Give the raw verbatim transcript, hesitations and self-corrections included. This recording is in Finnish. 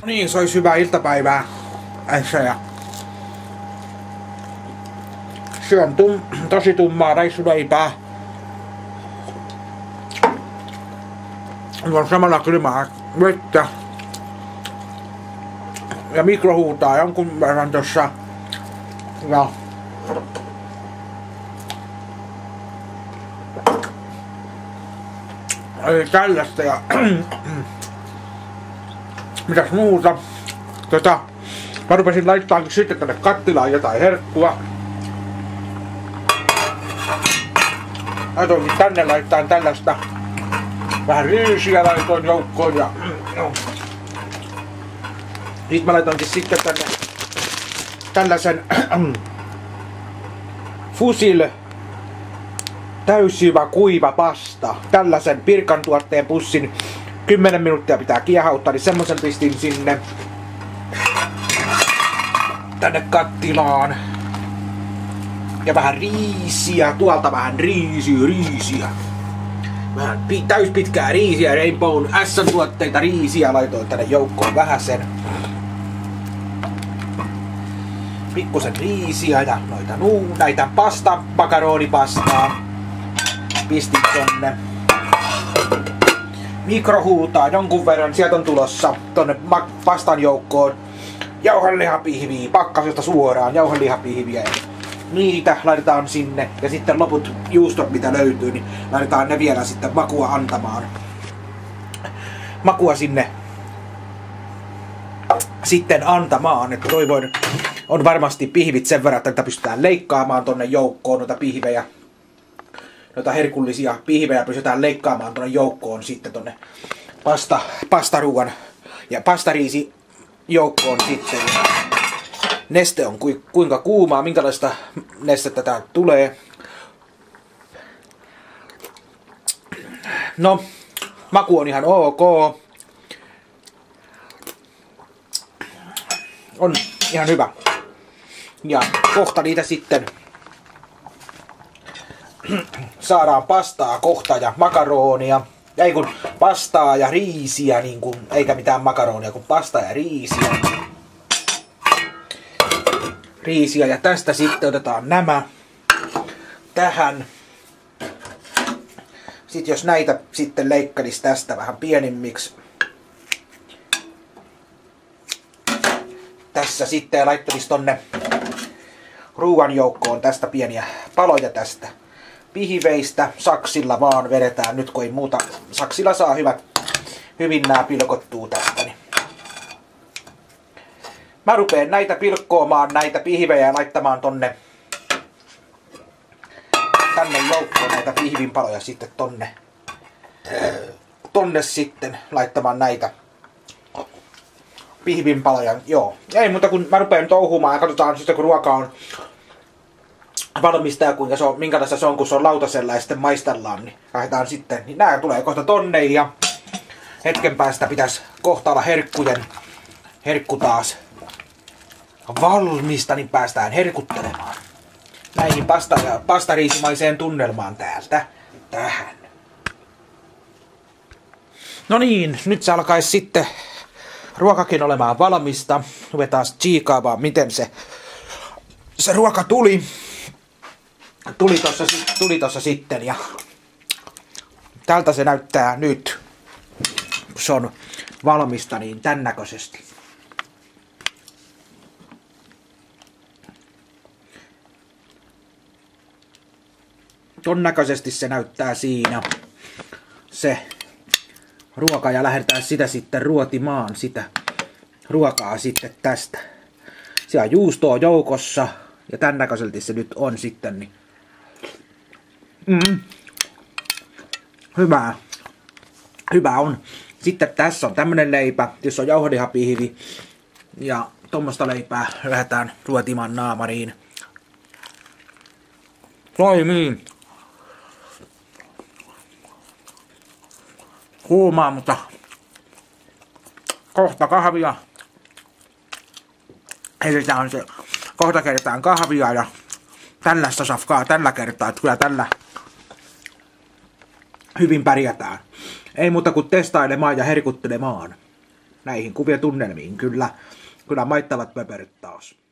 Niin, se olisi hyvää iltapäivää. Ässä ja syön tum tosi tummaa reissuleipää. On samalla kylmää vettä. Ja mikro huutaa jonkun verran tossa. Ja eli tällaista ja mitäs muuta. Tota, mä rupesin laittamaan sitten tänne kattilaan jotain herkkua. Laitoinkin tänne laittaa tällaista vähän ryysiä laitoin joukkoon ja nyt mä laitoinkin sitten tänne tällaisen Fusil täysjyvä kuiva pasta. Tällaisen Pirkan tuotteen pussin kymmenen minuuttia pitää kiehauttaa, niin semmosen pistin sinne tänne kattilaan. Ja vähän riisiä, tuolta vähän riisiä, riisiä. Vähän täyspitkää riisiä, Rainbown S:n tuotteita riisiä laitoin tänne joukkoon vähäsen. Pikkusen riisiä ja noita nuu, näitä pasta, makaronipastaa. Pistin tonne. Mikro huutaa jonkun verran, sieltä on tulossa tonne pastan joukkoon jauhelihapihviä, pakkasesta suoraan jauhelihapihviä. Niitä laitetaan sinne ja sitten loput juustot mitä löytyy, niin laitetaan ne vielä sitten makua antamaan. Makua sinne sitten antamaan, että toivoin on varmasti pihvit sen verran, että pystytään leikkaamaan tonne joukkoon noita pihvejä. Noita herkullisia pihvejä pystytään leikkaamaan tonne joukkoon sitten tonne pasta, pastaruuan ja pastariisi joukkoon sitten. Neste on ku, kuinka kuumaa, minkälaista nestettä täältä tulee. No, maku on ihan ok. On ihan hyvä. Ja kohta niitä sitten saadaan pastaa kohta ja makaronia. Ei kun pastaa ja riisiä, niin kun, eikä mitään makaronia, kun pastaa ja riisiä. Riisiä ja tästä sitten otetaan nämä tähän. Sitten jos näitä sitten leikkaisi tästä vähän pienimmiksi. Tässä sitten laittelisi tonne ruuan joukkoon tästä pieniä paloja tästä pihveistä. Saksilla vaan vedetään nyt kun ei muuta. Saksilla saa hyvät, hyvin nämä pilkottuu tästä. Niin. Mä rupeen näitä pilkkoomaan, näitä pihvejä ja laittamaan tonne tänne joukkoon näitä pihvinpaloja sitten tonne tonne sitten laittamaan näitä pihvinpaloja. Joo, ei muuta kun mä rupeen touhumaan ja katsotaan sitten kun ruoka on valmista ja kuinka se on, minkälaista se on kun se on lautasella ja sitten maistellaan, niin lähdetään sitten, niin nää tulee kohta tonne ja hetken päästä pitäisi kohta olla herkkujen herkku taas valmista, niin päästään herkuttelemaan näihin pasta- ja pastariisimaiseen tunnelmaan täältä tähän. No niin, nyt se alkaisi sitten ruokakin olemaan valmista. Ruvetaan tsiikaamaan, miten se, se ruoka tuli. Tuli tossa, tuli tossa sitten ja tältä se näyttää nyt. Se on valmista niin tän näköisesti. Ton näköisesti se näyttää siinä se ruoka ja lähdetään sitä sitten ruotimaan sitä ruokaa sitten tästä. Siellä on juustoa joukossa ja tän näköisesti se nyt on sitten. Niin. Mm. Hyvää. Hyvä on. Sitten tässä on tämmönen leipä, jossa on jauhelihapihvi ja tommosta leipää lähdetään ruotimaan naamariin. Toimii. Kuumaa, mutta kohta kahvia. Eli on se, kohta kertaan kahvia ja tällaista safkaa tällä kertaa, että kyllä tällä hyvin pärjätään. Ei muuta kuin testailemaan ja herkuttelemaan. näihin kuvien tunnelmiin. Kyllä, kyllä maittavat pöperyt taas.